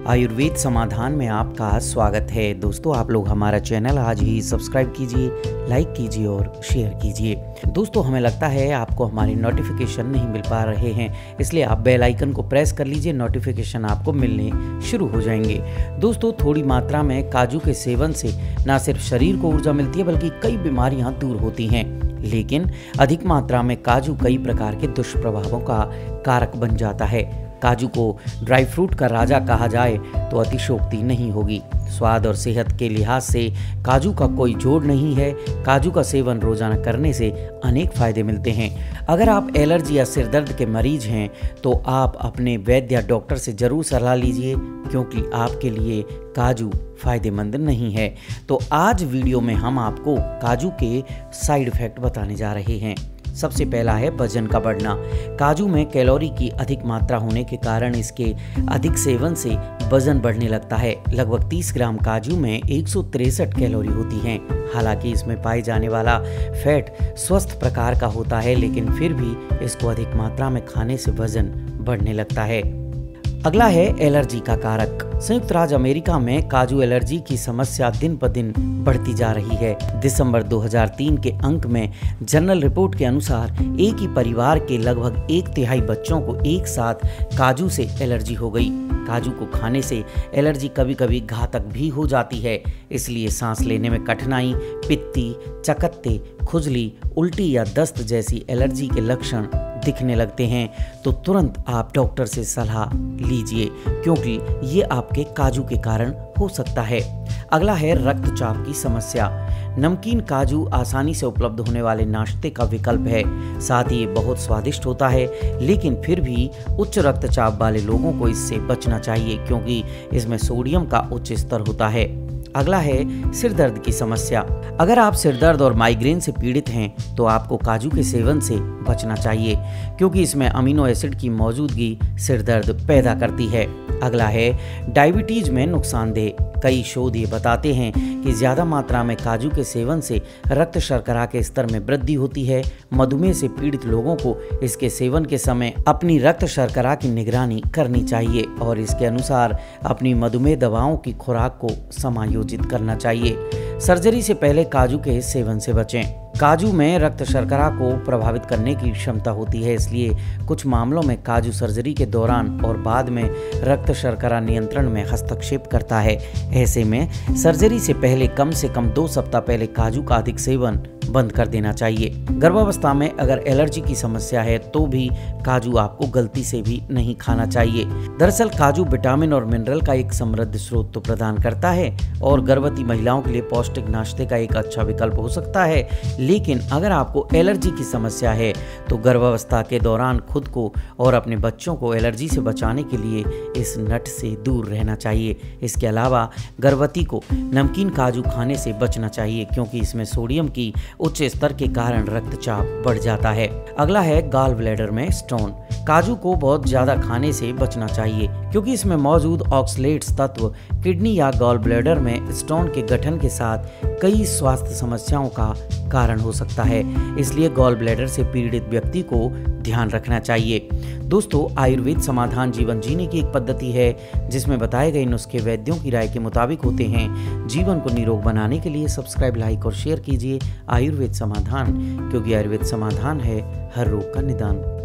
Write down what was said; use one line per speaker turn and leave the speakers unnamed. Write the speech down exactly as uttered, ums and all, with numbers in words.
आयुर्वेद समाधान में आपका स्वागत है। दोस्तों, आप लोग हमारा चैनल आज ही सब्सक्राइब कीजिए, लाइक कीजिए और शेयर कीजिए। दोस्तों, हमें लगता है आपको हमारी नोटिफिकेशन नहीं मिल पा रहे हैं, इसलिए आप बेल आइकन को प्रेस कर लीजिए, नोटिफिकेशन आपको मिलने शुरू हो जाएंगे। दोस्तों, थोड़ी मात्रा में काजू के सेवन से न सिर्फ शरीर को ऊर्जा मिलती है बल्कि कई बीमारियां दूर होती हैं, लेकिन अधिक मात्रा में काजू कई प्रकार के दुष्प्रभावों का कारक बन जाता है। काजू को ड्राई फ्रूट का राजा कहा जाए तो अतिशयोक्ति नहीं होगी। स्वाद और सेहत के लिहाज से काजू का कोई जोड़ नहीं है। काजू का सेवन रोजाना करने से अनेक फायदे मिलते हैं। अगर आप एलर्जी या सिर दर्द के मरीज हैं तो आप अपने वैद्य या डॉक्टर से जरूर सलाह लीजिए, क्योंकि आपके लिए काजू फायदेमंद नहीं है। तो आज वीडियो में हम आपको काजू के साइड इफेक्ट बताने जा रहे हैं। सबसे पहला है वजन का बढ़ना। काजू में कैलोरी की अधिक मात्रा होने के कारण इसके अधिक सेवन से वजन बढ़ने लगता है। लगभग तीस ग्राम काजू में एक सौ तिरसठ कैलोरी होती हैं। हालांकि इसमें पाए जाने वाला फैट स्वस्थ प्रकार का होता है, लेकिन फिर भी इसको अधिक मात्रा में खाने से वजन बढ़ने लगता है। अगला है एलर्जी का कारक। संयुक्त राज्य अमेरिका में काजू एलर्जी की समस्या दिन ब दिन बढ़ती जा रही है। दिसंबर दो हज़ार तीन के अंक में जनरल रिपोर्ट के अनुसार एक ही परिवार के लगभग एक तिहाई बच्चों को एक साथ काजू से एलर्जी हो गई। काजू को खाने से एलर्जी कभी कभी घातक भी हो जाती है, इसलिए सांस लेने में कठिनाई, पित्ती, चकत्ते, खुजली, उल्टी या दस्त जैसी एलर्जी के लक्षण दिखने लगते हैं तो तुरंत आप डॉक्टर से सलाह लीजिए, क्योंकि ये आपके काजू के कारण हो सकता है। अगला है रक्तचाप की समस्या। नमकीन काजू आसानी से उपलब्ध होने वाले नाश्ते का विकल्प है। साथ ही ये बहुत स्वादिष्ट होता है, लेकिन फिर भी उच्च रक्तचाप वाले लोगों को इससे बचना चाहिए, क्योंकि इसमें सोडियम का उच्च स्तर होता है। अगला है सिर दर्द की समस्या। अगर आप सिर दर्द और माइग्रेन से पीड़ित हैं तो आपको काजू के सेवन से बचना चाहिए, क्योंकि इसमें अमीनो एसिड की मौजूदगी सिर दर्द पैदा करती है। अगला है डायबिटीज में नुकसानदेह। कई शोध ये बताते हैं कि ज़्यादा मात्रा में काजू के सेवन से रक्त शर्करा के स्तर में वृद्धि होती है। मधुमेह से पीड़ित लोगों को इसके सेवन के समय अपनी रक्त शर्करा की निगरानी करनी चाहिए और इसके अनुसार अपनी मधुमेह दवाओं की खुराक को समायोजित करना चाहिए। सर्जरी से पहले काजू के सेवन से बचें। काजू में रक्त शर्करा को प्रभावित करने की क्षमता होती है, इसलिए कुछ मामलों में काजू सर्जरी के दौरान और बाद में रक्त शर्करा नियंत्रण में हस्तक्षेप करता है। ऐसे में सर्जरी से पहले कम से कम दो सप्ताह पहले काजू का अधिक सेवन बंद कर देना चाहिए। गर्भावस्था में अगर एलर्जी की समस्या है तो भी काजू आपको गलती से भी नहीं खाना चाहिए। दरअसल काजू विटामिन और मिनरल का एक समृद्ध स्रोत तो प्रदान करता है और गर्भवती महिलाओं के लिए पौष्टिक नाश्ते का एक अच्छा विकल्प हो सकता है, लेकिन अगर आपको एलर्जी की समस्या है तो गर्भावस्था के दौरान खुद को और अपने बच्चों को एलर्जी से बचाने के लिए इस नट से दूर रहना चाहिए। इसके अलावा गर्भवती को नमकीन काजू खाने से बचना चाहिए, क्योंकि इसमें सोडियम की उच्च स्तर के कारण रक्तचाप बढ़ जाता है। अगला है गॉल ब्लैडर में स्टोन। काजू को बहुत ज्यादा खाने से बचना चाहिए, क्योंकि इसमें मौजूद ऑक्सलेट्स तत्व किडनी या गॉल ब्लैडर में स्टोन के गठन के साथ कई स्वास्थ्य समस्याओं का कारण हो सकता है। इसलिए गॉल ब्लैडर से पीड़ित व्यक्ति को ध्यान रखना चाहिए। दोस्तों, आयुर्वेद समाधान जीवन जीने की एक पद्धति है जिसमें बताए गए नुस्खे वैद्यों की राय के मुताबिक होते हैं। जीवन को निरोग बनाने के लिए सब्सक्राइब, लाइक और शेयर कीजिए आयुर्वेद समाधान, क्योंकि आयुर्वेद समाधान है हर रोग का निदान।